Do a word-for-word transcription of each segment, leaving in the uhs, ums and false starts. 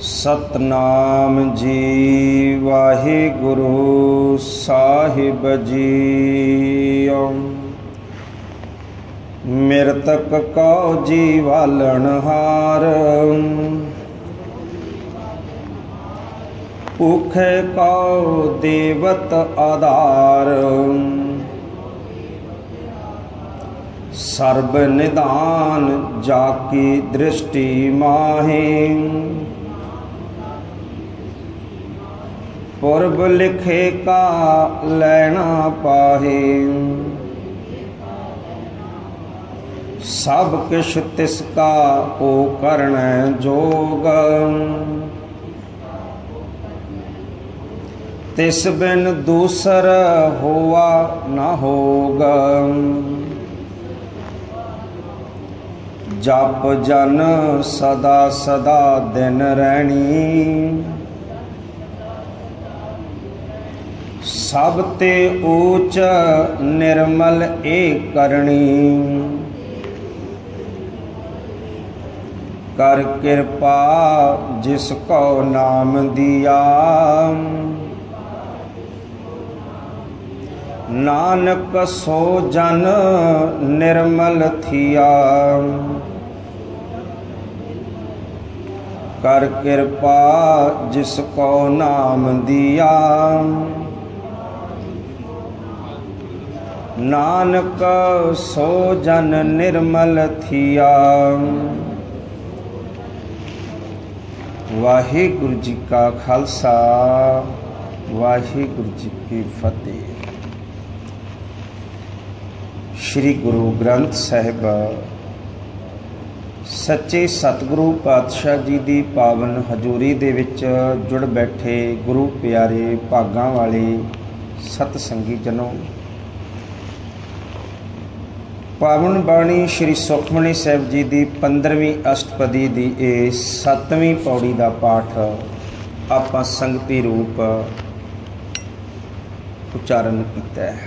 सतनाम जी वाहिगुरु साहिब जी। मृतक को जीवालनहार, भूखे को देवत आधार। सर्ब निदान जाकी दृष्टि माहे, पूर्व लिखे का लैना पाहे। सब किश तिसका ओ करण जोग, तिस बिन दूसर होवा न होग। जप जन सदा सदा दिन रैनी, सब ते ऊच निर्मल ए करनी। कर कृपा जिसको नाम दिया, नानक सो जन निर्मल थिया। कर कृपा जिसको नाम दिया, नानक सो जन निर्मल थिया। वाहिगुरु जी का खालसा, वाहिगुरु जी की फतेह। श्री गुरु ग्रंथ साहिब सच्चे सतगुरु पातशाह जी की पावन हजूरी दे विच जुड़ बैठे गुरु प्यारे भागां वाले सतसंगी जनों, पावन बाणी श्री सुखमनी साहिब जी की पंद्रहवीं अष्टपदी की ये सतवीं पौड़ी का पाठ आपां संगती रूप उच्चारण किया है।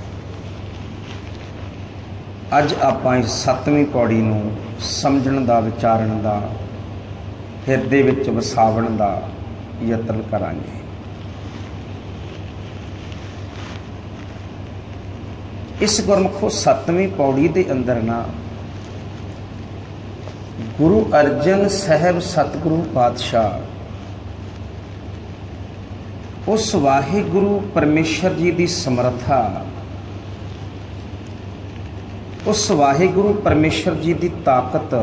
अज आपां इस सतवीं पौड़ी नूं समझण दा, विचारण दा, हिरदे विच वसावण दा यतन करांगे। इस गुरमुखो सतवीं पौड़ी के अंदर ना गुरु अर्जन साहब सतगुरु पातशाह उस वाहिगुरु परमेश्वर जी की समर्था, उस वाहिगुरु परमेश्वर जी की ताकत,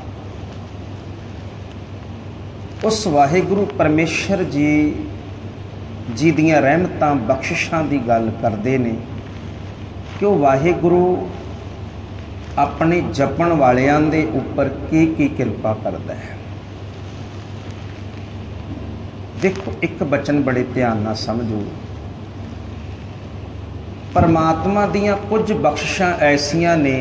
उस वाहिगुरु परमेश्वर जी जी दियां रहमतां बख्शिशां की गल करते हैं कि वह वाहिगुरु अपने जपण वालियां दे उपर की की कृपा करता है। देखो एक बचन बड़े ध्यान नाल समझो। परमात्मा दियां कुछ बख्शिशां ऐसियां ने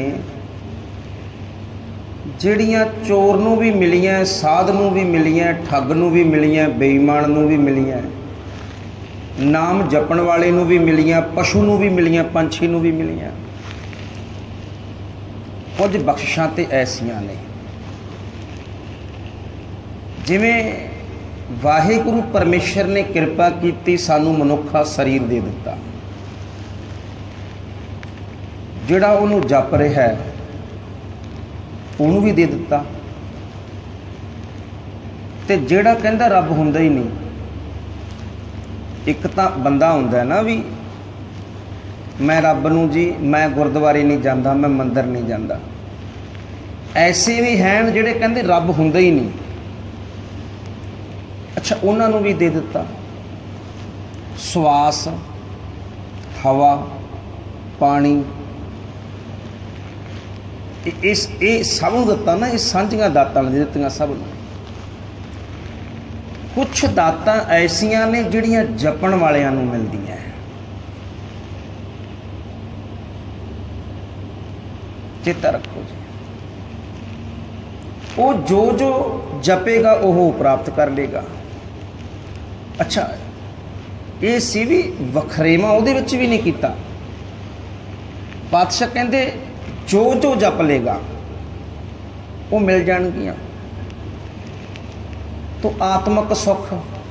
जिहड़ियां चोर नूं भी मिलियां, साध नूं भी मिलियां, ठग नूं भी मिलियां, बेईमान नूं भी मिलियां, नाम जपण वाले नूं भी मिलियां, पशु नूं भी मिलियां, पंछी नूं भी मिलियां। कुछ बख्शिशां ते ऐसियां ने जिवें वाहिगुरु परमेश्वर ने कृपा की, सानू मनुखा शरीर दे दिता, जिहड़ा उहनूं जप रहा है उहनूं भी दे दिता, ते जिहड़ा कहंदा रब हुंदा ही नहीं। एक तो बंदा हुंदा ना भी मैं रब नूं जी, मैं गुरद्वारे नहीं जाता, मैं मंदिर नहीं जाता। ऐसे भी हैं जिहड़े कहंदे रब हुंदा ही नहीं। अच्छा उन्हां नूं भी दे दिता श्वास, हवा, पानी, इस ये सब नूं दिता ना। ये सांझियां दातां ने दित्तियां सब नूं। कुछ दातां ऐसियां ने जिहड़ियां जपण वालियां नूं मिलदियां है। चेता रखो जी, वो जो जो जपेगा वो प्राप्त कर लेगा। अच्छा ये सी भी वखरेवा उहदे विच भी नहीं कीता। पातशाह कहंदे जो जो जप लेगा वो मिल जाणगियां। तो आत्मक सुख,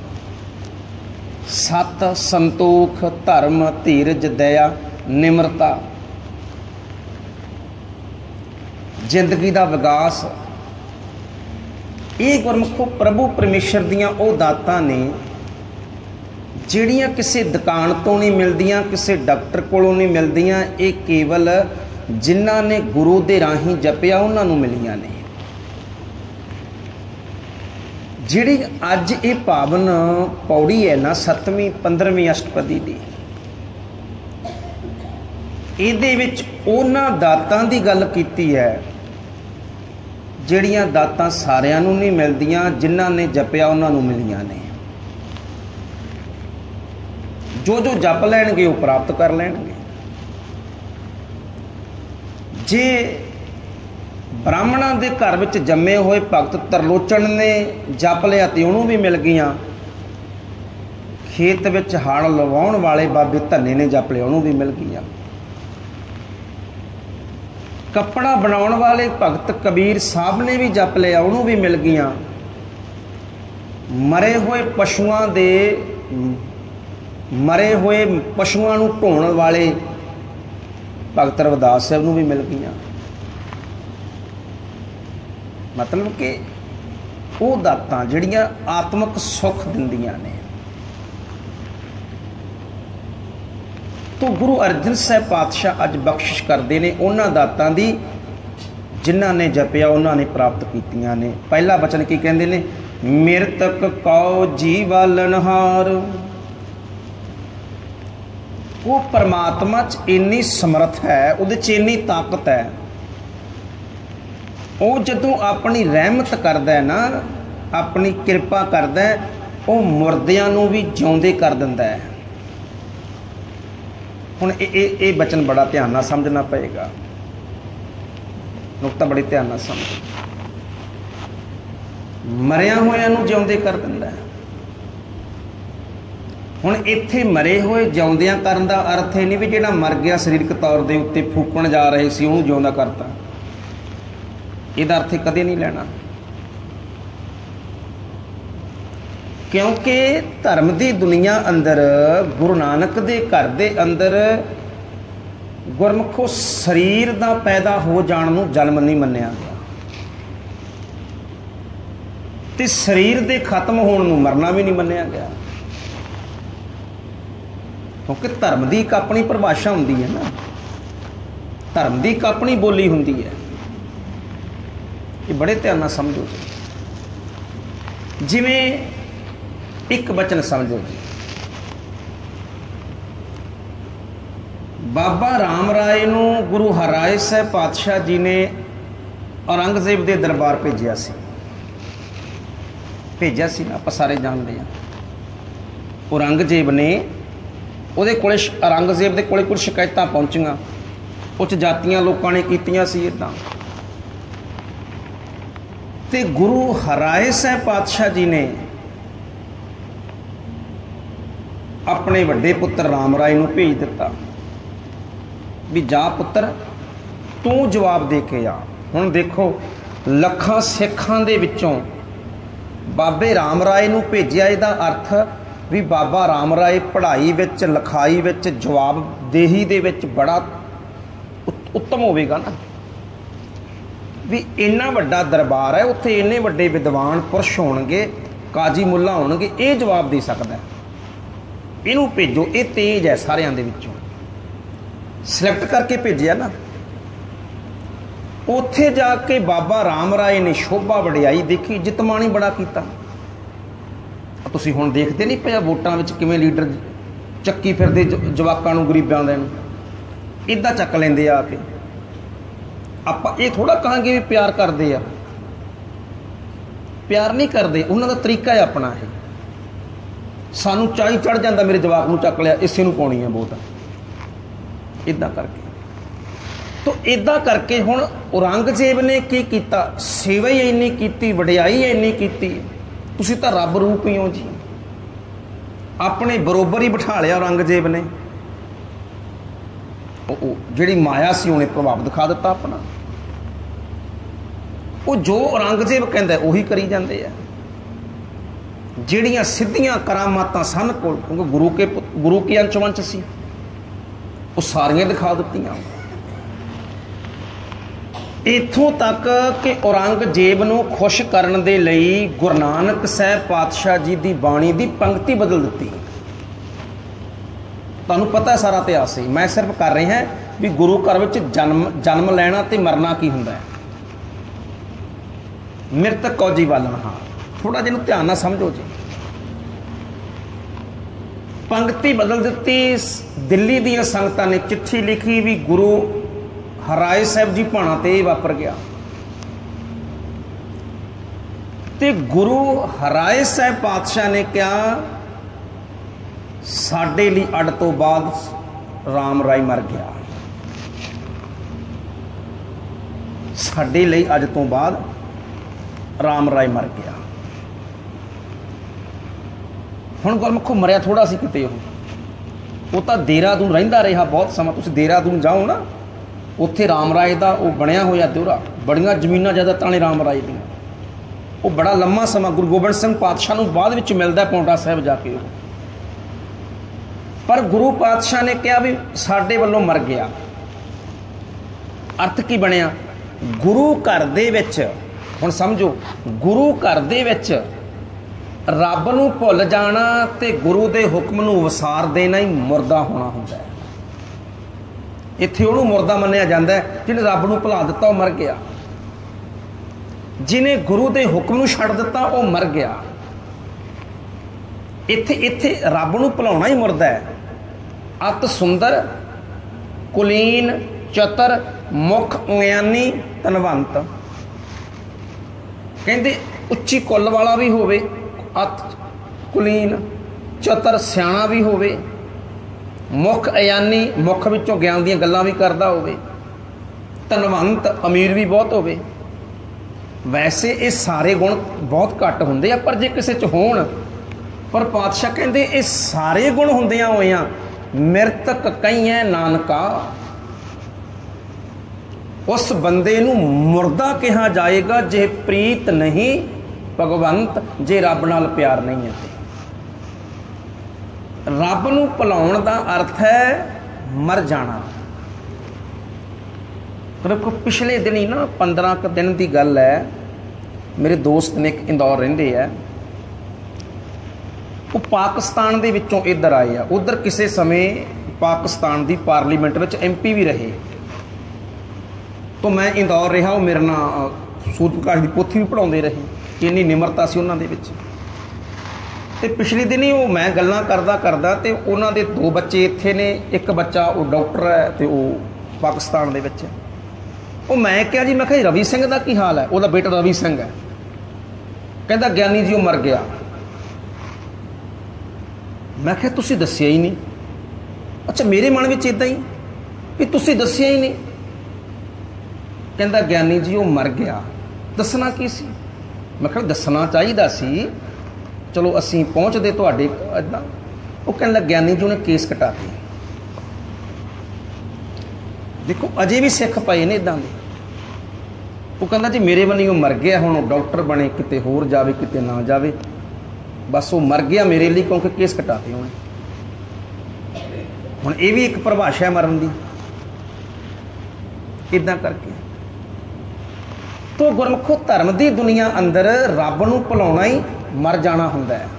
सत, संतोख, धर्म, धीरज, दया, निमरता, जिंदगी का विकास, ये गुरमुखो प्रभु परमेश्वर दियां ओ दातां ने ਜਿਹੜੀਆਂ ਕਿਸੇ ਦੁਕਾਨ ਤੋਂ नहीं मिलदियां, किसी डॉक्टर कोलों नहीं मिलदियां, ये केवल जिन्हां ने गुरु दे राही जपिया उन्हां नूं मिलियां ने। जिहड़ी अज ये पावन पौड़ी है ना सतवीं पंद्रहवीं अष्टपदी दी, इहदे विच उन्हां दातां दी गल कीती है जिहड़ियां दातां सारियां नूं नहीं मिलदियां, जिन्हां ने जपिया उन्हां नूं मिलियां ने। जो जो जप लैणगे वो प्राप्त कर लैणगे। जे ब्राह्मणों के घर में जमे हुए भगत तरलोचन ने जप लिया तो उन्होंने भी मिल गई। खेत में हल लवाउण वाले बाबे धन्ने ने जप लिया उन्होंने भी मिल गई। कपड़ा बनाउण वाले भगत कबीर साहब ने भी जप लिया उन्होंने भी मिल गई। मरे हुए पशुओं के मरे हुए पशुओं को ढोण वाले भगत रविदास साहब नूं भी मिल गई। मतलब कि वो दातां जिहड़ियां आत्मक सुख दिंदियां ने। तो गुरु अर्जन साहब पातशाह अज बख्शिश करते हैं उन्हां दातां दी जिन्हां ने जपिया उन्हां ने प्राप्त कीतियां ने। पहला वचन की कहंदे ने, मिरतक कौ जी वालनहार। वो परमात्मा च इन्नी समर्थ है, उहदे च इन्नी ताकत है, वो जदों अपनी रहमत करदा है ना, अपनी किरपा करदा है, वो मुर्दियां नूं भी जिउंदे कर दिंदा है। हुण ये बचन बड़ा ध्यान नाल समझना पएगा, नुकता बड़े ध्यान नाल समझो। मरिया होया नूं जिउंदे कर दिंदा है। हुण इत्थे मरे हुए जिउंदियां करन दा अर्थ ये नहीं भी जिहड़ा मर गया सरीरक तौर दे उत्ते फूकण जा रहे सी उहनूं जिउंदा करता, इहदा अर्थ कदे नहीं लेना। क्योंकि धर्म की दुनिया अंदर गुरु नानक दे घर दे अंदर गुरमुखो शरीर दा पैदा हो जाण नूं जन्म नहीं मन्निया गया, ते शरीर दे खत्म होण नूं मरना भी नहीं मन्निया गया। क्योंकि धर्म की एक अपनी परिभाषा होंदी है ना, धर्म की एक अपनी बोली होंदी है। ये बड़े ध्यान नाल समझो जी। जिवें एक वचन समझो जी, बाबा राम राय नूं गुरु हरराय साहब पातशाह जी ने औरंगजेब के दरबार भेजिया सी भेजिया सी ना, आपां सारे जानते हैं। औरंगजेब ने ਉਹਦੇ ਕੋਲੇ औरंगजेब ਦੇ ਕੋਲੇ ਕੁਝ ਸ਼ਿਕਾਇਤਾਂ ਪਹੁੰਚੀਆਂ, ਕੁਝ ਜਾਤੀਆਂ ਲੋਕਾਂ ਨੇ ਕੀਤੀਆਂ ਸੀ ਇਦਾਂ, ਤੇ ਗੁਰੂ ਹਰਾਏ ਸਾਹਿਬ ਪਾਤਸ਼ਾਹ ਜੀ ਨੇ ਆਪਣੇ ਵੱਡੇ ਪੁੱਤਰ ਰਾਮ ਰਾਏ ਨੂੰ ਭੇਜ ਦਿੱਤਾ ਵੀ ਜਾ ਪੁੱਤਰ ਤੂੰ ਜਵਾਬ ਦੇ ਕੇ ਆ। ਹੁਣ ਦੇਖੋ ਲੱਖਾਂ ਸਿੱਖਾਂ ਦੇ ਵਿੱਚੋਂ ਬਾਬੇ ਰਾਮ ਰਾਏ ਨੂੰ ਭੇਜਿਆ, ਇਹਦਾ ਅਰਥ भी बाबा राम राय पढ़ाई विच लिखाई विच जवाबदेही दे विच बड़ा उत्तम होवेगा ना। भी इन्ना वड्डा दरबार है, उत्थे इन्ने वड्डे विद्वान पुरुष होणगे, काजी मुल्ला होणगे, ये जवाब दे सकदा है, इहनूं भेजो, ये तेज है सारियां दे विचों सिलेक्ट करके भेजिया ना। उत्थे जाके बाबा राम राय ने शोभा वडियाई देखी, जितमानी बड़ा कीता। तुसीं हुण देखते नहीं पिया वोटां विच किवें लीडर ਚੱਕੀ ਫਿਰਦੇ ਜਵਾਕਾਂ ਨੂੰ ਗਰੀਬਾਂ ਦੇ ਨੂੰ ਇੱਦਾਂ ਚੱਕ ਲੈਂਦੇ ਆ ਕੇ। ਆਪਾਂ ਇਹ ਥੋੜਾ ਕਹਾਂਗੇ ਵੀ ਪਿਆਰ ਕਰਦੇ ਆ, ਪਿਆਰ ਨਹੀਂ ਕਰਦੇ, ਉਹਨਾਂ ਦਾ ਤਰੀਕਾ ਹੈ ਆਪਣਾ। ਇਹ ਸਾਨੂੰ ਚਾਹੀ ਚੜ ਜਾਂਦਾ ਮੇਰੇ ਜਵਾਕ ਨੂੰ ਚੱਕ ਲਿਆ, ਇਸੇ ਨੂੰ ਪਾਉਣੀ ਹੈ ਵੋਟ, ਇੱਦਾਂ ਕਰਕੇ। तो इदा करके हुण औरंगजेब ने की किया, सेवा ही इन्नी की, वडियाई इन्नी की, तुसीं तां रब रूप ही हो जी। अपने बरोबर ही बिठा लिया औरंगजेब ने, जिहड़ी माया सी उन्हें प्रभाव दिखा दिता अपना। वो जो औरंगजेब कहता उही करी जाते हैं। ਜਿਹੜੀਆਂ ਸਿੱਧੀਆਂ ਕਰਾਮਾਤਾਂ ਸਨ ਕੋਲ, ਕਿਉਂਕਿ ਗੁਰੂ ਕੇ ਗੁਰੂ ਕੀ ਅੰਚ ਵੰਚ ਸੀ, ਉਹ ਸਾਰੀਆਂ ਦਿਖਾ ਦਿੱਤੀਆਂ। ਇੱਥੋਂ ਤੱਕ ਕਿ ਔਰੰਗਜ਼ੇਬ ਨੂੰ ਖੁਸ਼ ਕਰਨ ਦੇ ਲਈ ਗੁਰੂ ਨਾਨਕ ਸਾਹਿਬ ਪਾਤਸ਼ਾਹ ਜੀ ਦੀ ਬਾਣੀ ਦੀ ਪੰਕਤੀ ਬਦਲ ਦਿੱਤੀ। ਤੁਹਾਨੂੰ ਪਤਾ ਸਾਰਾ ਇਤਿਹਾਸ ਸੀ, ਮੈਂ ਸਿਰਫ ਕਰ ਰਿਹਾ ਵੀ ਗੁਰੂ ਘਰ ਵਿੱਚ ਜਨਮ ਜਨਮ ਲੈਣਾ ਤੇ ਮਰਨਾ ਕੀ ਹੁੰਦਾ ਹੈ। ਮ੍ਰਿਤਕ ਕੌਜੀ ਵਾਲਣ, ਹਾਂ ਥੋੜਾ ਜਿਹਾ ਧਿਆਨ ਨਾਲ ਸਮਝੋ ਜੀ। ਪੰਕਤੀ ਬਦਲ ਦਿੱਤੀ। ਦਿੱਲੀ ਦੀਆਂ ਸੰਗਤਾਂ ਨੇ ਚਿੱਠੀ ਲਿਖੀ ਵੀ ਗੁਰੂ ਹਰਾਏ ਸਾਹਿਬ ਜੀ ਭਾਣਾ ਤੇ ਇਹ ਵਾਪਰ ਗਿਆ, ਤੇ ਗੁਰੂ ਹਰਾਏ ਸਾਹਿਬ ਪਾਤਸ਼ਾਹ ਨੇ ਕਿਹਾ ਸਾਡੇ ਲਈ ਅੱਡ ਤੋਂ ਬਾਅਦ ਰਾਮ ਰਾਏ ਮਰ ਗਿਆ, ਸਾਡੇ ਲਈ ਅੱਜ ਤੋਂ ਬਾਅਦ ਰਾਮ ਰਾਏ ਮਰ ਗਿਆ। ਹੁਣ ਗੁਰਮੁਖੋ ਮਰਿਆ ਥੋੜਾ ਸੀ ਕਿਤੇ, ਉਹ ਉਹ ਤਾਂ ਦੇਹਰਾਦੂਨ ਰਹਿੰਦਾ ਰਿਹਾ ਬਹੁਤ ਸਮਾਂ। ਤੁਸੀਂ ਦੇਹਰਾਦੂਨ ਜਾਓ ਨਾ, ਉੱਥੇ ਰਾਮ ਰਾਏ ਦਾ ਉਹ ਬਣਿਆ ਹੋਇਆ ਦਿਉਰਾ, ਬੜੀਆਂ ਜ਼ਮੀਨਾਂ ਜ਼ਿਆਦਾਤਰ ਨੇ ਰਾਮ ਰਾਏ ਦੀਆਂ। ਉਹ ਬੜਾ ਲੰਮਾ ਸਮਾਂ ਗੁਰੂ ਗੋਬਿੰਦ ਸਿੰਘ ਪਾਤਸ਼ਾਹ ਨੂੰ ਬਾਅਦ ਵਿੱਚ ਮਿਲਦਾ ਪੌਂਟਾ ਸਾਹਿਬ ਜਾ ਕੇ। ਪਰ ਗੁਰੂ ਪਾਤਸ਼ਾਹ ਨੇ ਕਿਹਾ ਵੀ ਸਾਡੇ ਵੱਲੋਂ ਮਰ ਗਿਆ। ਅਰਥ ਕੀ ਬਣਿਆ? ਗੁਰੂ ਘਰ ਦੇ ਵਿੱਚ, ਹੁਣ ਸਮਝੋ, ਗੁਰੂ ਘਰ ਦੇ ਵਿੱਚ ਰੱਬ ਨੂੰ ਭੁੱਲ ਜਾਣਾ ਤੇ ਗੁਰੂ ਦੇ ਹੁਕਮ ਨੂੰ ਵਸਾਰ ਦੇਣਾ ਹੀ ਮੁਰਦਾ ਹੋਣਾ ਹੁੰਦਾ ਹੈ। ਇੱਥੇ ਉਹਨੂੰ ਮੁਰਦਾ ਮੰਨਿਆ ਜਾਂਦਾ ਹੈ ਜਿਹਨੇ ਰੱਬ ਨੂੰ ਭੁਲਾ ਦਿੱਤਾ, ਉਹ ਮਰ ਗਿਆ। ਜਿਹਨੇ ਗੁਰੂ ਦੇ ਹੁਕਮ ਨੂੰ ਛੱਡ ਦਿੱਤਾ, ਉਹ ਮਰ ਗਿਆ। ਇੱਥੇ ਇੱਥੇ ਰੱਬ ਨੂੰ ਭੁਲਾਉਣਾ ਹੀ ਮੁਰਦਾ ਹੈ। ਅਤ ਸੁੰਦਰ ਕੁਲੀਨ ਚਤਰ ਮੁਖ ਗਿਆਨੀ ਧਨਵੰਤ, ਕਹਿੰਦੇ ਉੱਚੀ ਕੁੱਲ ਵਾਲਾ ਵੀ ਹੋਵੇ, ਅਤ ਕੁਲੀਨ ਚਤਰ ਸਿਆਣਾ ਵੀ ਹੋਵੇ, ਮੁੱਖ ਅਯਾਨੀ ਮੁੱਖ ਵਿੱਚੋਂ ਗਿਆਨ ਦੀਆਂ ਗੱਲਾਂ ਵੀ ਕਰਦਾ ਹੋਵੇ, ਧਨਵੰਤ ਅਮੀਰ ਵੀ ਬਹੁਤ ਹੋਵੇ। ਵੈਸੇ ਇਹ ਸਾਰੇ ਗੁਣ ਬਹੁਤ ਘੱਟ ਹੁੰਦੇ ਆ, ਪਰ ਜੇ ਕਿਸੇ 'ਚ ਹੋਣ, ਪਰ ਪਾਤਸ਼ਾਹ ਕਹਿੰਦੇ ਇਹ ਸਾਰੇ ਗੁਣ ਹੁੰਦਿਆਂ ਹੋਇਆਂ ਮਿਰਤਕ ਕਹੀਐ ਨਾਨਕਾ, ਉਸ ਬੰਦੇ ਨੂੰ ਮੁਰਦਾ ਕਿਹਾ ਜਾਏਗਾ ਜੇ ਪ੍ਰੀਤ ਨਹੀਂ ਭਗਵੰਤ, ਜੇ ਰੱਬ ਨਾਲ ਪਿਆਰ ਨਹੀਂ ਹੈ। ਰੱਬ ਨੂੰ ਭੁਲਾਉਣ ਦਾ ਅਰਥ ਹੈ ਮਰ ਜਾਣਾ। ਦੇਖੋ ਪਿਛਲੇ ਦਿਨ ਹੀ ਨਾ ਪੰਦਰਾਂ ਕੁ ਦਿਨ ਦੀ ਗੱਲ ਹੈ, ਮੇਰੇ ਦੋਸਤ ਨੇ ਇੱਕ ਇੰਦੌਰ ਰਹਿੰਦੇ ਆ, ਉਹ ਪਾਕਿਸਤਾਨ ਦੇ ਵਿੱਚੋਂ ਇੱਧਰ ਆਏ ਆ। ਉੱਧਰ ਕਿਸੇ ਸਮੇਂ ਪਾਕਿਸਤਾਨ ਦੀ ਪਾਰਲੀਮੈਂਟ ਵਿੱਚ ਐਮ ਪੀ ਵੀ ਰਹੇ। ਤੋਂ ਮੈਂ ਇੰਦੌਰ ਰਿਹਾ, ਉਹ ਮੇਰੇ ਨਾਲ ਸੂਰਜ ਪ੍ਰਕਾਸ਼ ਦੀ ਪੋਥੀ ਵੀ ਪੜ੍ਹਾਉਂਦੇ ਰਹੇ। ਇੰਨੀ ਨਿਮਰਤਾ ਸੀ ਉਹਨਾਂ ਦੇ ਵਿੱਚ। ਤੇ ਪਿਛਲੇ ਦਿਨ ਹੀ ਉਹ ਮੈਂ ਗੱਲਾਂ ਕਰਦਾ ਕਰਦਾ ਤੇ ਉਹਨਾਂ ਦੇ ਦੋ ਬੱਚੇ ਇੱਥੇ ਨੇ, ਇੱਕ ਬੱਚਾ ਉਹ ਡਾਕਟਰ ਹੈ ਤੇ ਉਹ ਪਾਕਿਸਤਾਨ ਦੇ ਵਿੱਚ। ਉਹ ਮੈਂ ਕਿਹਾ ਜੀ, ਮੈਂ ਕਿਹਾ ਰਵੀ ਸਿੰਘ ਦਾ ਕੀ ਹਾਲ ਹੈ? ਉਹਦਾ ਬੇਟਾ ਰਵੀ ਸਿੰਘ ਹੈ। ਕਹਿੰਦਾ ਗਿਆਨੀ ਜੀ ਉਹ ਮਰ ਗਿਆ। ਮੈਂ ਕਿਹਾ ਤੁਸੀਂ ਦੱਸਿਆ ਹੀ ਨਹੀਂ। ਅੱਛਾ, ਮੇਰੇ ਮਨ ਵਿੱਚ ਇੱਦਾਂ ਹੀ ਵੀ ਤੁਸੀਂ ਦੱਸਿਆ ਹੀ ਨਹੀਂ। ਕਹਿੰਦਾ ਗਿਆਨੀ ਜੀ ਉਹ ਮਰ ਗਿਆ, ਦੱਸਣਾ ਕੀ ਸੀ? ਮੈਂ ਕਿਹਾ ਦੱਸਣਾ ਚਾਹੀਦਾ ਸੀ, ਚਲੋ ਅਸੀਂ ਪਹੁੰਚਦੇ ਤੁਹਾਡੇ ਇੱਦਾਂ। ਉਹ ਕਹਿਣ ਲੱਗ ਗਿਆਨੀ ਜੀ ਉਹਨੇ ਕੇਸ ਕਟਾ ਦਿੱਤੇ। ਦੇਖੋ ਅਜੇ ਵੀ ਸਿੱਖ ਪਏ ਨੇ ਇੱਦਾਂ ਦੇ। ਉਹ ਕਹਿੰਦਾ ਜੀ ਮੇਰੇ ਵੱਲੋਂ ਉਹ ਮਰ ਗਿਆ, ਹੁਣ ਉਹ ਡਾਕਟਰ ਬਣੇ, ਕਿਤੇ ਹੋਰ ਜਾਵੇ ਕਿਤੇ ਨਾ ਜਾਵੇ, ਬਸ ਉਹ ਮਰ ਗਿਆ ਮੇਰੇ ਲਈ, ਕਿਉਂਕਿ ਕੇਸ ਕਟਾਤੇ ਉਹਨੇ। ਹੁਣ ਇਹ ਵੀ ਇੱਕ ਪਰਿਭਾਸ਼ਾ ਮਰਨ ਦੀ, ਇੱਦਾਂ ਕਰਕੇ। ਤੋ ਗੁਰਮੁਖੋ ਧਰਮ ਦੀ ਦੁਨੀਆ ਅੰਦਰ ਰੱਬ ਨੂੰ ਭੁਲਾਉਣਾ ਹੀ ਮਰ ਜਾਣਾ ਹੁੰਦਾ ਹੈ।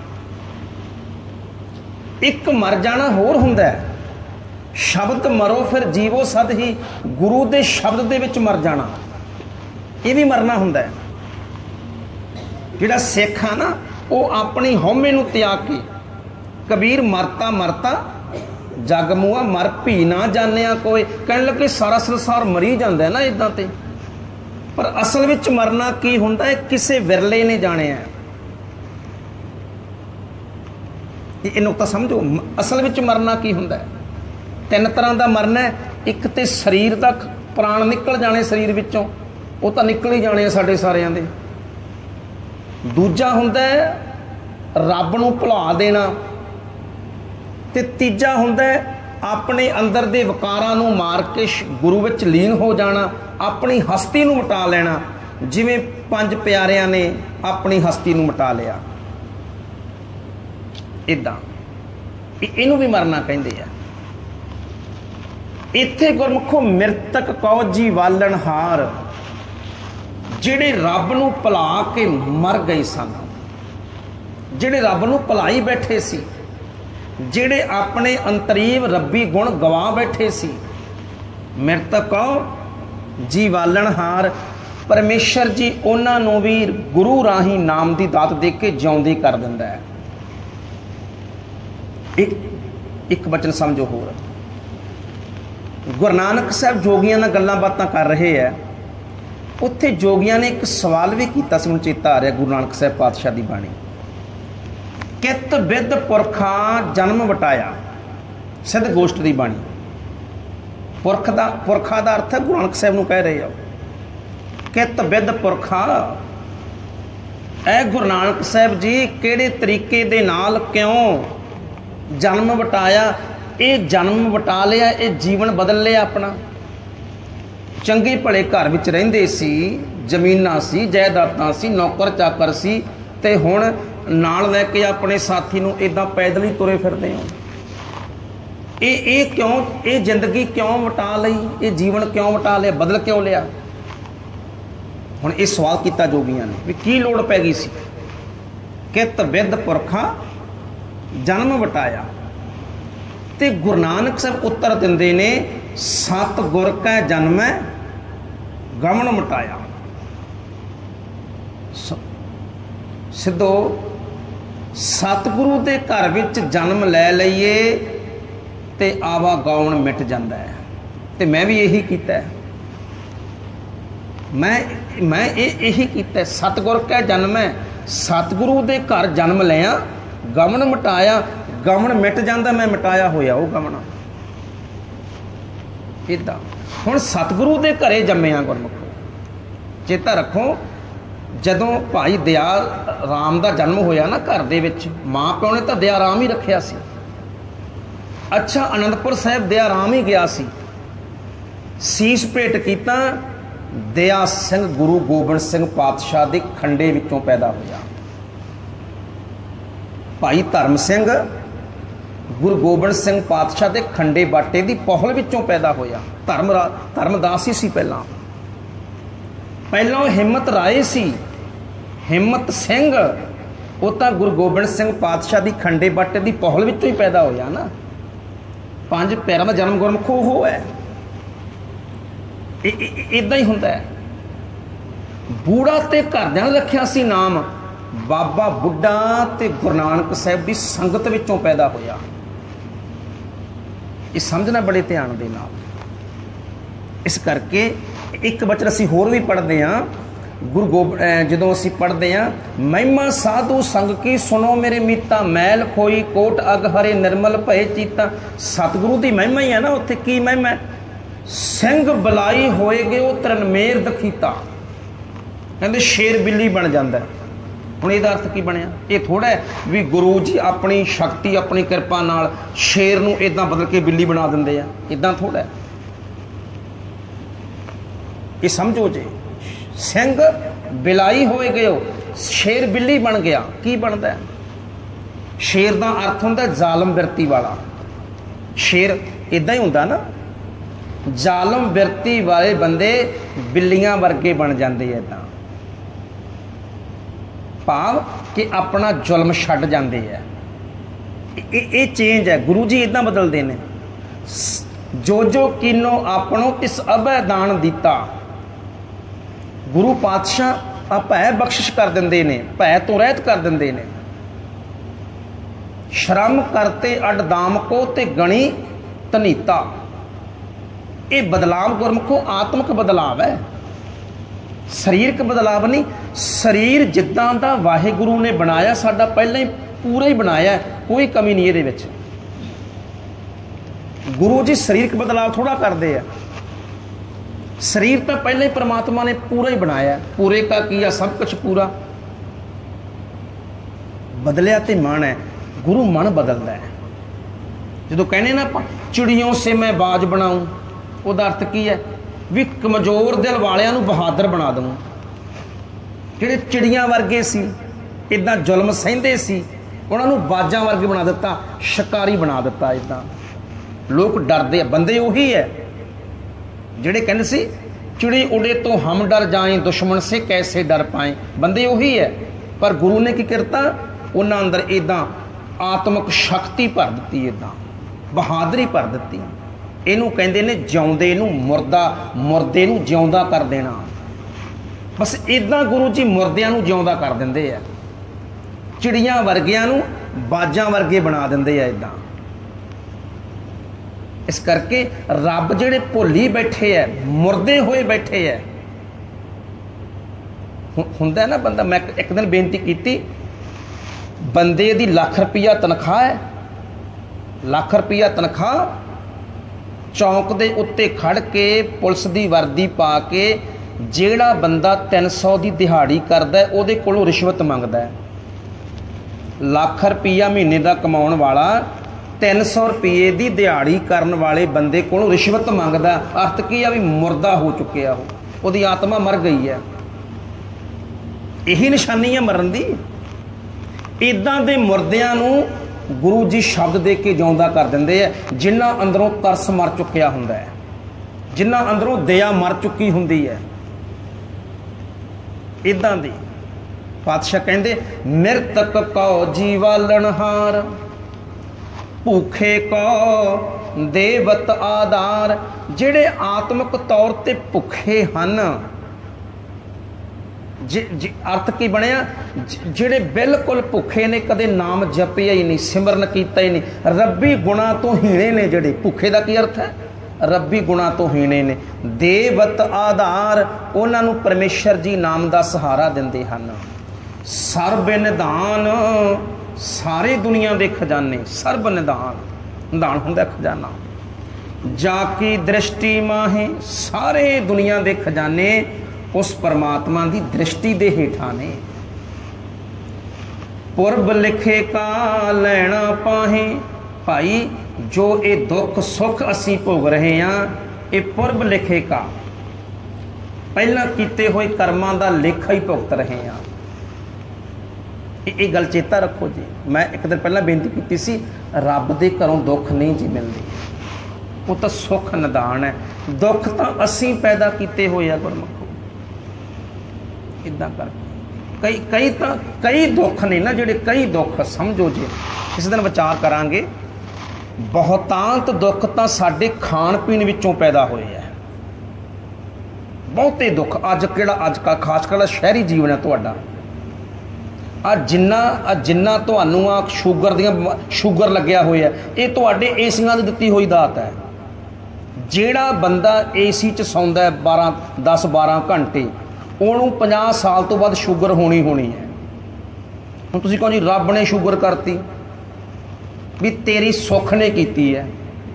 ਇੱਕ ਮਰ ਜਾਣਾ ਹੋਰ ਹੁੰਦਾ ਹੈ, ਸ਼ਬਦ ਮਰੋ ਫਿਰ ਜੀਵੋ ਸਦ ਹੀ, ਗੁਰੂ ਦੇ ਸ਼ਬਦ ਦੇ ਵਿੱਚ ਮਰ ਜਾਣਾ, ਇਹ ਵੀ ਮਰਨਾ ਹੁੰਦਾ ਹੈ। ਜਿਹੜਾ ਸਿੱਖ ਆ ਨਾ, ਉਹ ਆਪਣੀ ਹਉਮੈ ਨੂੰ ਤਿਆਗ ਕੇ, ਕਬੀਰ ਮਰਤਾ ਮਰਤਾ ਜਗ ਮੂਆ ਮਰ ਭੀ ਨਾ ਜਾਣਿਆ ਕੋਈ, ਕਹਿਣ ਲੱਗੇ ਸਾਰਾ ਸੰਸਾਰ ਮਰੀ ਜਾਂਦਾ ਨਾ ਇੱਦਾਂ ਤੇ, ਪਰ ਅਸਲ ਵਿੱਚ ਮਰਨਾ ਕੀ ਹੁੰਦਾ ਹੈ ਕਿਸੇ ਵਿਰਲੇ ਨੇ ਜਾਣਿਆ। ਇਹ ਨੁਕਤਾ ਸਮਝੋ, ਅਸਲ ਵਿੱਚ ਮਰਨਾ ਕੀ ਹੁੰਦਾ ਹੈ। ਤਿੰਨ ਤਰ੍ਹਾਂ ਦਾ ਮਰਨਾ ਹੈ। ਇੱਕ ਤੇ ਸਰੀਰ ਦਾ ਪ੍ਰਾਣ ਨਿਕਲ ਜਾਣੇ ਸਰੀਰ ਵਿੱਚੋਂ, ਉਹ ਤਾਂ ਨਿਕਲ ਹੀ ਜਾਣੇ ਆ ਸਾਡੇ ਸਾਰਿਆਂ ਦੇ। ਦੂਜਾ ਹੁੰਦਾ ਹੈ ਰੱਬ ਨੂੰ ਭੁਲਾ ਦੇਣਾ, ਤੇ ਤੀਜਾ ਹੁੰਦਾ ਹੈ ਆਪਣੇ ਅੰਦਰ ਦੇ ਵਿਕਾਰਾਂ ਨੂੰ ਮਾਰ ਕੇ ਗੁਰੂ ਵਿੱਚ ਲੀਨ ਹੋ ਜਾਣਾ, ਆਪਣੀ ਹਸਤੀ ਨੂੰ ਮਿਟਾ ਲੈਣਾ, ਜਿਵੇਂ ਪੰਜ ਪਿਆਰਿਆਂ ਨੇ ਆਪਣੀ ਹਸਤੀ ਨੂੰ ਮਿਟਾ ਲਿਆ। इदां इनू भी मरना कहते हैं। इत्थे गुरमुखो मृतक कौ जी वालणहार जिहड़े रब नूं भुला के मर गए सन, जिहड़े रब नूं भुलाई बैठे सी, जिहड़े अपने अंतरीव रब्बी गुण गवा बैठे सी। मृतक कौ जी वालणहार परमेश्वर जी उन्हां नूं भी गुरु राही नाम की दात दे के जिउंदे कर दिंदा है। एक एक वचन समझो होर, गुरु नानक साहब जोगियां नाल गल्लां बातां कर रहे है, उत्थे जोगियां ने एक सवाल भी किया, मैनूं चेता आ रहा गुरु नानक साहब पातशाह की बाणी, कित बिद पुरखा जन्म वटाया, सिद्ध गोष्ठ की बाणी। पुरख का पुरखा का अर्थ है गुरु नानक साहब नूं कह रहे हो, कित बिद पुरखा। ऐ गुरु नानक साहब जी किहड़े तरीके दे नाल क्यों जन्म वटाया, ये जन्म वटा लिया, ये जीवन बदल लिया अपना। चंगे भले घर विच रहिंदे सी, जमीनां सी, जायदादां सी, नौकर चाकर सी, ते हुण नाल लैके अपने साथी नूं इदां पैदल ही तुरे फिरदे हो। ये ये क्यों, ये जिंदगी क्यों वटा लई, ये जीवन क्यों वटा लिया, बदल क्यों लिया। हुण ये सवाल किया जोगियां ने भी की लोड़ पै गई सी। कित बिद पुरखा जन्म वटाया, ते गुरु नानक साहब उत्तर दिंदे ने सत गुर कै जन्मै गमन मटाया। सिद्धो सतगुरु के घर विच जन्म लै लईए ते आवागौण मिट जाता है। ते मैं भी यही किया, मैं मैं यही किया। सतगुर कै जन्मै, सतगुरु के घर जन्म लिया, गमन मटाया। गमन मिट जाता, मैं मिटाया होया वो गमन। इदा हुण सतगुरु के घरे जम्मिया गुरमुखो, चेता रखो जदों भाई दयाल राम का जन्म होया ना घर दे विच, माँ प्यो ने तो दया राम ही रखिया सी। अच्छा आनंदपुर साहिब दया राम ही गया सी, सीस भेट कीता, दया सिंह गुरु गोबिंद सिंह पातशाह के खंडे विचों पैदा होया। भाई धर्म सिंह गुरु गोबिंद सिंह पातशाह के खंडे बाटे की पहल विचों पैदा होया। धर्म धर्मदास ही सी पहला, पहलों हिम्मत राय सी, हिम्मत सिंह वो तो गुरु गोबिंद सिंह पातशाह की खंडे बाटे की पहल विचों ही पैदा होया ना। पांच पैरों का जन्म गुरमुखो हो है, इदा ही होंदा है। बूढ़ा ते घरदियां ने रखिया सी नाम, बाबा बुढ़ा ते गुरु नानक साहब की संगत विचों पैदा होया। ये समझना बड़े ध्यान दे नाल। इस करके एक वचन असीं होर भी पढ़ते हैं गुरु गोबिंद, जदों असीं पढ़ते हैं, महिमा साधु संग की सुनो मेरे मीता, मैल खोई कोट अग हरे निर्मल भय चीता। सतगुरु की महिमा ही है ना, उत्थे की महिमा है, सिंह बलाई होए गए वो तरनमेर दखीता, कहते शेर बिल्ली बन जाता है। हुण इहदा अर्थ की बनया, ये थोड़ा है भी गुरु जी अपनी शक्ति अपनी कृपा नाल शेर नूं इदां बदल के बिल्ली बना दिंदे आ, इदां थोड़ा है। ये समझो जे सिंह बिलाई होए गए हो, शेर बिल्ली बन गया, की बनता है? शेर का अर्थ होंदा जालम बिरती वाला। शेर इदां ही होंदा ना, जालम बिरती वाले बंदे बिल्लियां वर्गे बन जाते हैं। इदां भाव कि अपना जुल्म छड्ड जाते हैं। ये चेंज है, गुरु जी इदां बदलते हैं। जो जो कीनो आपनो तिस अभय दान दिता। गुरु पातशाह आ भै बख्शिश कर देंदे ने, भै तो रहत कर देंदे ने। शर्म करते अड दाम को ते गणी तनीता। ये बदलाव गुरमुखो आत्मक बदलाव है, शरीरक बदलाव नहीं। शरीर जिद्दां दा वाहिगुरु ने बनाया, साडा पहले ही पूरा ही बनाया, कोई कमी नहीं ये विच। गुरु जी शरीरक बदलाव थोड़ा करते हैं, शरीर तो पहले ही परमात्मा ने पूरा ही बनाया। पूरे का किया सब कुछ पूरा, बदलिया तो मन है। गुरु मन बदलता है। जो कहने ना चिड़ियों से मैं बाज बनाऊं, उसका अर्थ की है भी कमजोर दिल वालियां नूं बहादुर बना दूँ। जिहड़े चिड़ियां वर्गे सी, इदां जुल्म सहंदे सी, उन्होंने बाजां वर्गे बना दिता, शिकारी बना दिता। इदां लोग डरते, बंदे उही है जिहड़े कहंदे सी चिड़ी उड़े तो हम डर जाएं, दुश्मन से कैसे डर पाएं, बंदे उही है। पर गुरु ने की करता, उन्होंने अंदर इदां आत्मक शक्ति भर दी, इदां बहादुरी भर दी। इनू कहंदे ने जिउंदे नू मुर्दा, मुर्दे नू जिउंदा कर देना। बस इदां गुरु जी मुर्दियां नू जिउंदा कर दिंदे आ, चिड़ियां वर्गियां नू बाजां वर्गे बना दिंदे आ। इदां इस करके रब जिहड़े भुल्ली बैठे है, मुर्दे होए बैठे है। हुंदा ना बंदा, मैं एक दिन बेनती की, बंदे दी लाख रुपया तनख्वाह है, लाख रुपया तनख्वाह, चौंक दे उत्ते खड़ के पुलिस दी वर्दी पा के जिहड़ा बंदा तीन सौ की दिहाड़ी करदा है उहदे कोलों रिश्वत मंगदा है। लाख रुपया महीने का कमाउण वाला तीन सौ रुपये की दिहाड़ी करन वाले बंदे कोलों रिश्वत मंगदा, अर्थ की है भी मुर्दा हो चुकिया, हो उहदी आत्मा मर गई है। यही निशानी है मरन दी। इदां दे मुर्दियां नू गुरु जी शब्द दे के जिउंदा कर दिंदे है, जिन्हां अंदरों तरस मर चुकिया हुंदा है, जिन्हां अंदरों दया मर चुकी हुंदी है। इदां दी पातशाह कहंदे, मृतक को जीवालणहार, भूखे को देवत आधार। जिहड़े आत्मक तौर ते भुखे हन, अर्थ की बनया, जिहड़े बिल्कुल भुखे ने, कदे नाम जपिया ही नहीं, सिमरन कीता ही नहीं, रब्बी गुणा तो हीणे ने। जिहड़े भुखे का की अर्थ है, रब्बी गुणा तो हीणे ने। देवत आधार, उन्हां नूं परमेश्वर जी नाम का सहारा दिंदे हन। सर्ब निधान, सारे दुनिया के खजाने, सर्ब निधान, निधान हुंदा खजाना। जाकी दृष्टि माहे, सारे दुनिया के खजाने उस परमात्मा की दृष्टि दे हेठा ने। पुरब लिखे का लैना पाहे, भाई जो ये दुख सुख असी भोग रहे हैं, ये पुरब लिखे का, पहला किते हुए कर्मां दा लेखा ही भुगत रहे हैं। ये गल चेता रखो जी। मैं एक दिन पहला बेनती की सी, रब दे घरों दुख नहीं जी मिलती, वो तो सुख निदान है। दुख तो असी पैदा किए हुए आ गुरमुखो। इदा कर कई कई तो कई दुख ने ना, जिहड़े कई दुख समझो जी, किसी दिन विचार करांगे। बहुतांत दुख तो साडे खाण पीण विचों पैदा होए है। बहुते दुख अज किहड़ा अज का खास कर शहरी जीवन है तुहाडा, आ जिन्ना आ जिन्ना तुहानूं आ शूगर दियां शूगर लग्या होया, ये तुहाडे एसीआं दी दित्ती होई दात है। जिहड़ा बंदा एसी च सौंदा है बारह दस बारह घंटे, उन्होंने पचास साल तो बाद शूगर होनी होनी है। हुण तुसीं कहो जी रब ने शूगर करती, भी तेरी सुख ने कीती है।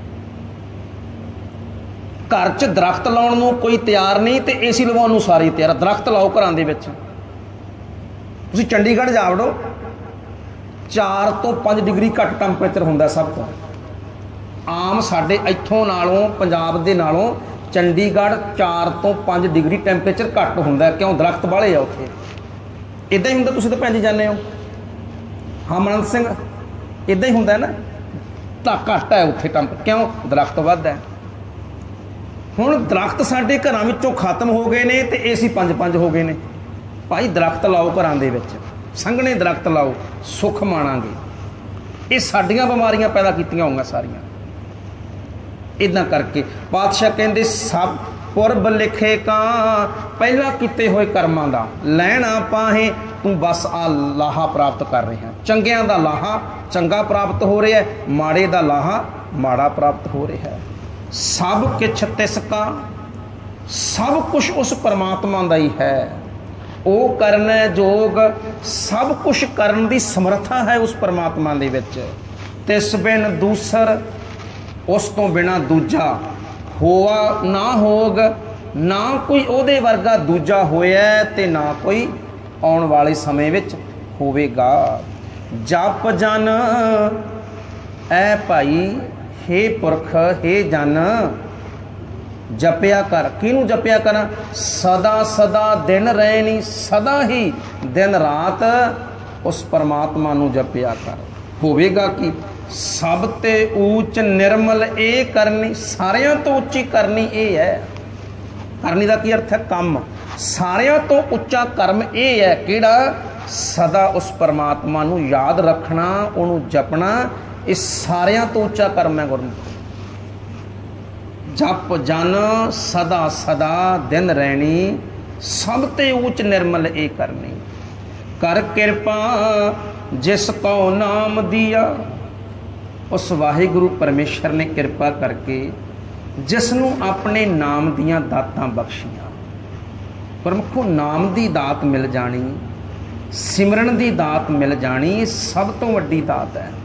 घर च दरख्त लाउण नूं कोई तैयार नहीं तो एसी लवाउण नूं सारे तैयार। दरख्त लाओ घरां दे विच। तुसीं चंडीगढ़ जा वड़ो, चार तो पाँच डिग्री घट टैंपरेचर हुंदा सब तो। आम साडे इत्थों नालों पंजाब दे नालों चंडीगढ़ चार तो पाँच डिग्री टैंपरेचर घट हुंदा। क्यों? दरख्त वाले आ उत्थे। इदां ही हुंदा, तुसीं तां भैन जी जाने हो। हाँ मनंत सिंह, इदां ही हुंदा है ना, तां घट है उत्थे टैंप, क्यों? दरख्त वध है। हुण दरख्त साडे घरां विचों खत्म हो गए ने ते एसी पंज पंज हो गए ने। भाई दरख्त लाओ घरां दे विच, संघने दरख्त लाओ, सुख माणांगे। ये साडियां बीमारियां पैदा कीतियां होंगे सारियां। इदां करके पातशाह कहंदे सब पुरब लिखे का, पहला किते हुए कर्मां दा लैना पाहे, तू बस आ लाहा प्राप्त कर रहे हैं। चंगियां दा लाहा चंगा प्राप्त हो रहा है, माड़े दा लाहा माड़ा प्राप्त हो रहा है। सब किछ तिसका, सब कुछ उस परमात्मा दा ही है। वो करना जोग, सब कुछ करन दी समर्था है उस परमात्मा दे विच। तिस बिन दूसर, उस तो बिना दूजा होआ ना होग, ना कोई ओदे वर्गा दूजा होया ते ना कोई आउण वाले समय विच होवेगा। जप जन ऐ भाई, हे पुरख हे जन, जपिया कर। किनू जपिया कर? सदा सदा दिन रहनी, सदा ही दिन रात उस परमात्मा नूं जपिया कर। होवेगा कि सब ते ऊच निर्मल ए करनी, सारियां तो उच्ची करनी ए है। करनी का की अर्थ है काम। सारियां तो उच्चा कर्म ए है किहड़ा? सदा उस परमात्मा नूं याद रखना, उहनूं जपना, इस सारियां तो उच्चा कर्म है गुरमुख। जप जन सदा सदा दिन रैनी, सब ते ऊच निर्मल ए करनी। कर किरपा जिस को नाम दिया, उस वाहिगुरु परमेश्वर ने किरपा करके जिसनों अपने नाम दियां दातां बख्शियां। गुरमुखो नाम दी दात मिल जानी, सिमरन दी दात मिल जानी, सब तो वड्डी दात है।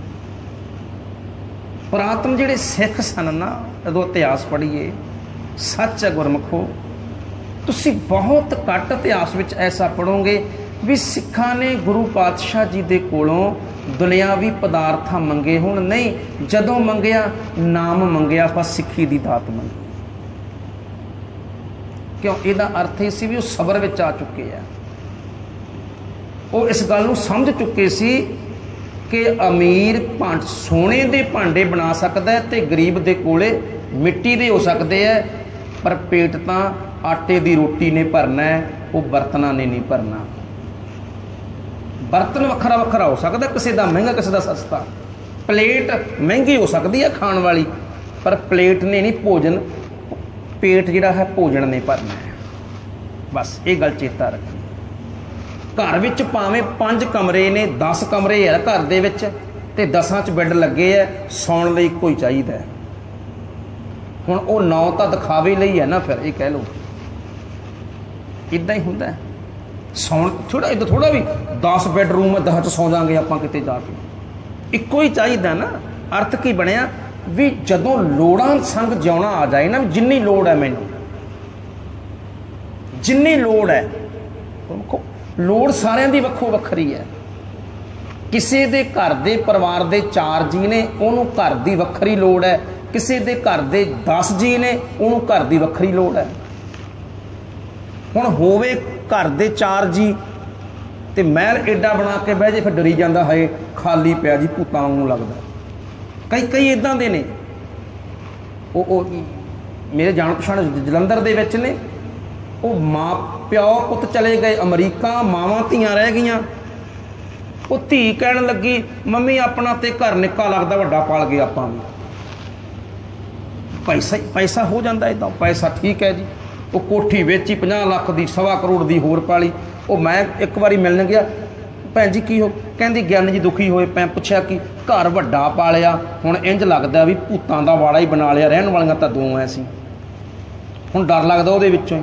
पुरातन जिहड़े सिख सन ना, जदों इतिहास पढ़िए सच है गुरमुखो, तुसी बहुत घट इतिहास विच ऐसा पढ़ोगे भी सिखां ने गुरु पातशाह जी दे कोलों दुनियावी पदार्थ मंगे होण, नहीं जदों मंगिया नाम मंगिया, बस सिक्खी दी दात मंगी। क्यों? इहदा अर्थ ही सी भी वो सबर विच आ चुके हैं, वो इस गल नूं समझ चुके सी कि अमीर भां सोने दे भांडे बना सकदा है ते गरीब दे कोले मिट्टी दे हो सकते हैं, पर पेट तां आटे दी रोटी ने भरना है, वो बर्तनां ने नहीं भरना। बर्तन वखरा वखरा हो सकता, किसी का महंगा किसी का सस्ता, प्लेट महंगी हो सकती है खाण वाली, पर प्लेट ने नहीं भोजन, पेट जिहड़ा है भोजन ने भरना है। बस ये गल चेता रखनी। घर विच भावें पांच कमरे ने, दस कमरे है घर दे विच ते दसां च बैड लगे है, सौण लई कोई चाहिदा है। हुण वो नौ तां दिखावे लई है ना, फिर ये कह लो इदां ही हुंदा है। सौण थोड़ा इधर थोड़ा भी दस बैडरूम है, दस च सौ जाएंगे आपां किते जाके, इक्को ही चाहिदा ना। अर्थ की बनिया भी जदों लोड़ां संग जिउणा आ जाए ना, जिन्नी लोड़ है मैनूं, जिन्नी लोड़ है, लोड़ सारिਆਂ ਦੀ ਵੱਖੋ ਵੱਖਰੀ है। ਕਿਸੇ ਦੇ ਘਰ ਦੇ ਪਰਿਵਾਰ ਦੇ चार जी ने, ਉਹਨੂੰ ਘਰ ਦੀ ਵੱਖਰੀ ਲੋੜ है, ਕਿਸੇ ਦੇ ਘਰ ਦੇ दस जी ने, ਉਹਨੂੰ ਘਰ ਦੀ ਵੱਖਰੀ ਲੋੜ है। ਹੁਣ ਹੋਵੇ घर दे चार जी ते महल एडा बना के बह जे, फिर डरी जाता है खाली पिया जी भूतां वांगू लगदा। कई कई इदां दे ने, ओ, ओ मेरे जान पछाण जलंधर दे विच ने, वो माँ प्यो पुत चले गए अमरीका, मावां धीआं रह गईयां। वो धी कहण लगी मम्मी अपना ते घर निक्का लगदा, वड्डा पाल गए आपां भी। पैसा पैसा हो जाता इदां, पैसा ठीक है जी। वो कोठी वेची पचास लाख की, सवा करोड़ की होर पाली। वो मैं एक बारी मिलने गया, भैन जी की हो, कहती ज्ञान जी दुखी होए पै। पुछया कि घर वड्डा पालिया, हुण इंज लगदा भी भूतां दा वाड़ा ही बना लिया, रहण वालियां तां दो ऐ सी, हुण डर लगदा उहदे विचों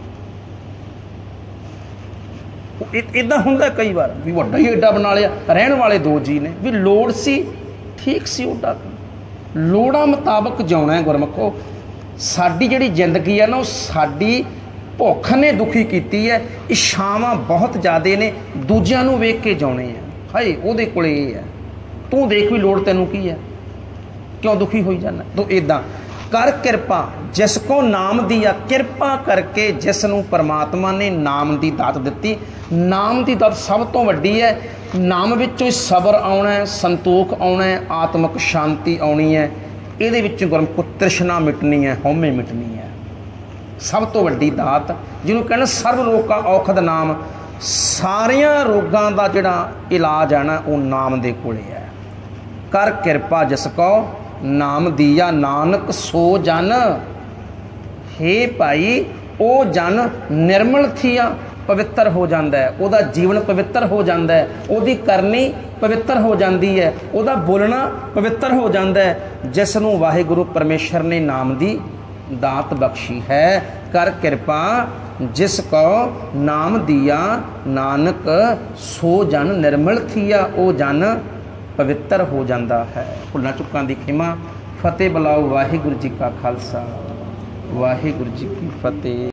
ही। इदां हुंदा कई बार भी वड्डा ही एडा बना लिया, रहण वाले दो जी ने। भी लोड़ सी, ठीक सी, उड्डा लोड़ां मुताबक जिउणा है गुरमुखो। साडी जिहड़ी जिंदगी है ना, वो साडी भुख ने दुखी की है। इच्छावां बहुत ज़्यादा ने, दूजियां नूं वेख के जिउणे है। हाए उहदे कोले ये है, तू देख भी लोड़ तैनूं की है, क्यों दुखी होई जाना। तो इदां कर किरपा जिसको नाम दिया, किरपा करके जिसनूं परमात्मा ने नाम की दात दिती। नाम की दात सब तो वड्डी है। नाम विचों सबर आउणा है, संतोख आउणा है, आत्मक शांति आउणी है। ਇਹਦੇ ਵਿੱਚ ਗੁਰਮੁਖ ਤ੍ਰਿਸ਼ਨਾ ਮਿਟਣੀ ਹੈ, ਹਉਮੈ ਮਿਟਣੀ ਹੈ। ਸਭ ਤੋਂ ਵੱਡੀ ਦਾਤ ਜਿਹਨੂੰ ਕਹਿੰਦੇ ਸਰਬ ਰੋਗਾਂ ਔਖਦ ਨਾਮ, ਸਾਰਿਆਂ ਰੋਗਾਂ ਦਾ ਜਿਹੜਾ ਇਲਾਜ ਹੈ ਨਾ, ਉਹ ਨਾਮ ਦੇ ਕੋਲੇ ਹੈ। ਕਰ ਕਿਰਪਾ ਜਿਸ ਕੋ ਨਾਮ ਦੀਆ, ਨਾਨਕ ਸੋ ਜਨ। हे ਭਾਈ ਉਹ ਜਨ ਨਿਰਮਲ ਥੀਆ, पवित्र हो जाता है, ਉਹਦਾ जीवन पवित्र हो जाता है, ਉਹਦੀ करनी पवित्र हो जाती है, ਉਹਦਾ बोलना पवित्र हो जाता है। जिसनों वाहिगुरु परमेश्वर ने नाम की दात बख्शी है। कर किरपा जिसको नाम दिया, नानक सो जन निर्मल थिया, वो जन पवित्र हो जाता है। भुल्लां चुकां दी खिमा। फतेह बुलाओ। वाहिगुरु जी का खालसा, वाहिगुरु जी की फतेह।